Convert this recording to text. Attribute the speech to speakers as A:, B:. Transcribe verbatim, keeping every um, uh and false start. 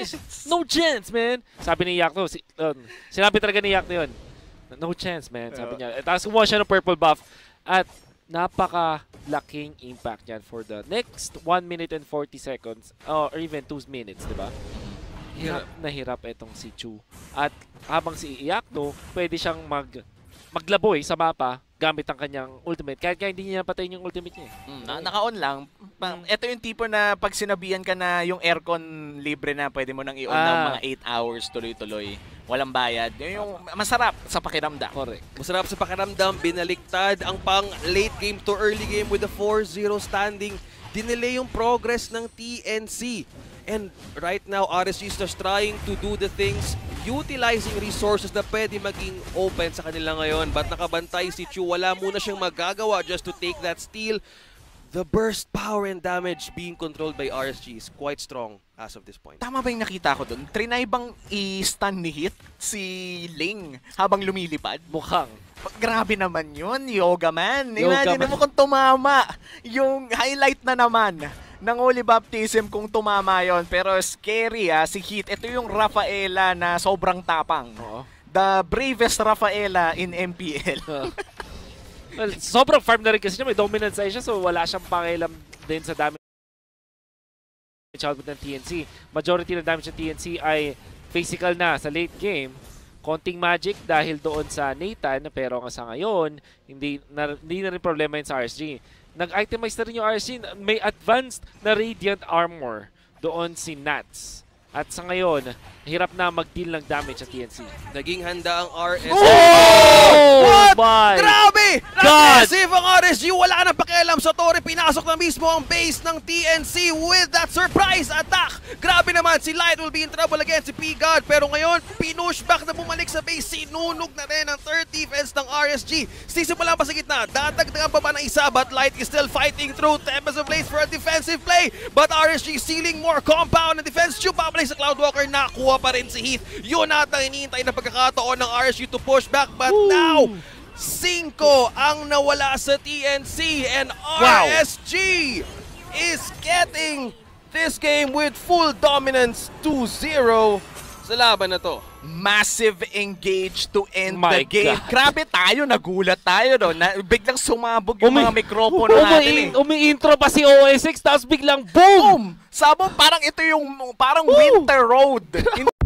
A: No chance, man. Sabi ni Yakto, si, uh, sinabi talaga ni Yakto yun. No chance, man. Sabi niya. Tapos kumuha siya ng purple buff. At napaka-laking impact yan for the next one minute and forty seconds. Uh, or even two minutes, di ba? Hirap na hirap itong si Chu. At habang si Yakto, pwede siyang mag maglaboy sa mapa gamit ang kanyang ultimate. Kahit kaya hindi niya patayin yung ultimate niya.
B: Mm, na Naka-on lang. Ito yung tipo na pag sinabihan ka na yung aircon libre na pwede mo nang i-on ah. ng mga eight hours tuloy-tuloy. Walang bayad. Yun yung masarap sa pakiramdam.
C: Correct. Masarap sa pakiramdam. Binaliktad ang pang late game to early game with the four zero standing. Dinelay yung progress ng T N C. And right now, R S G is just trying to do the things, utilizing resources na pwede maging open sa kanila ngayon. But nakabantay si Chu, wala muna siyang magagawa just to take that steal. The burst power and damage being controlled by R S G is quite strong as of this point.
B: Tama ba yung nakita ko dun? Trinay bang i-stun ni Hit si Ling habang lumilipad?
A: Mukhang.
B: Grabe naman yun, Yoga Man.
A: Yoga
B: Imagine
A: man.
B: mo kung tumama. Yung highlight na naman ng Holy Baptism kung tumama yon. Pero scary ah, si Hit. Ito yung Rafaela na sobrang tapang.
A: Oo.
B: The bravest Rafaela in M P L.
A: Uh. Well, sobrang farm na rin kasi niya. May dominance siya, so wala siyang pakialam din sa damage output ng T N C. Majority ng damage ng T N C ay physical na sa late game. Konting magic dahil doon sa Nathan, pero sa ngayon, hindi na, hindi na rin problema yun sa R S G. Nag-itemize na rin yung R S G. May advanced na Radiant Armor doon si Nats. At sa ngayon, hirap na mag-deal ng damage sa T N C.
C: Naging handa ang R S G.
A: Oh!
C: What?
A: My
C: Grabe!
A: God!
C: Aggressive ang R S G. Wala nang pakialam sa Torre. Pinasok na mismo ang base ng T N C with that surprise attack. Grabe naman. Si Light will be in trouble against si P-God. Pero ngayon, pinush back na bumalik sa base. Sinunog na rin ang third defense ng R S G. Sisimula pa sa gitna. Dadagdagan pa ba ng isa? But Light is still fighting through. Tempest of Blaze for a defensive play. But R S G sealing more compound and defense. Chu babalik sa Cloudwalker. Nakuha pa rin si Heath. Yun ata hinihintay na pagkakataon ng R S G to push back. But Ooh. now, Cinco ang nawala sa T N C and R S G wow. is getting this game with full dominance two zero sa laban na to.
B: Massive engage to end
A: My
B: the game.
A: God.
B: Grabe tayo, nagulat tayo doon. Na, biglang sumabog yung
A: Umi
B: mga mikropono natin.
A: Eh. Umi-intro pa si O S X, tapos biglang boom!
B: Boom! Sabong parang ito yung parang Woo! Winter Road.